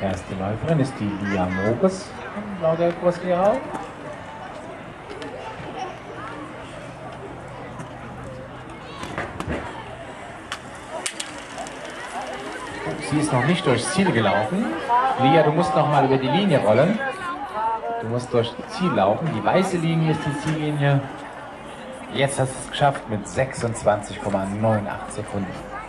Erste Läuferin ist die Lia Moges von Blau-Gelb Groß-Gerau. Sie ist noch nicht durchs Ziel gelaufen. Lia, du musst noch mal über die Linie rollen. Du musst durchs Ziel laufen. Die weiße Linie ist die Ziellinie. Jetzt hast du es geschafft mit 26,98 Sekunden.